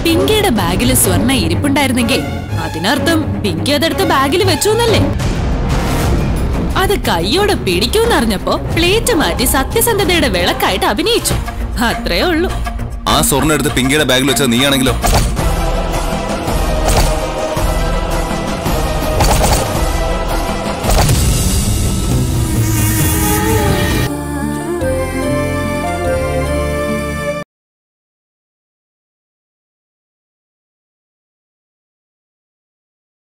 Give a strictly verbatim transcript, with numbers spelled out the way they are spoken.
പിങ്കിയുടെ ബാഗിൽ സ്വർണ്ണ ഇരിപ്പുണ്ടായിരുന്നെങ്കിൽ അതിനർത്ഥം പിങ്കി അതെടുത്ത് ബാഗിൽ വെച്ചു എന്നല്ലേ? അത് കൈയോടെ പിടിക്കൂന്നറിഞ്ഞപ്പോ പ്ലേറ്റ് മാറ്റി സത്യസന്ധതയുടെ വിളക്കായിട്ട് അഭിനയിച്ചു. അത്രേ ഉള്ളൂ. ആ സ്വർണ്ണം എടുത്ത് പിങ്കിയുടെ ബാഗിൽ വെച്ചത് നീയാണെങ്കിലോ?